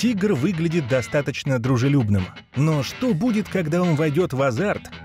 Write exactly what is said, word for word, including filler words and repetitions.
Тигр выглядит достаточно дружелюбным. Но что будет, когда он войдет в азарт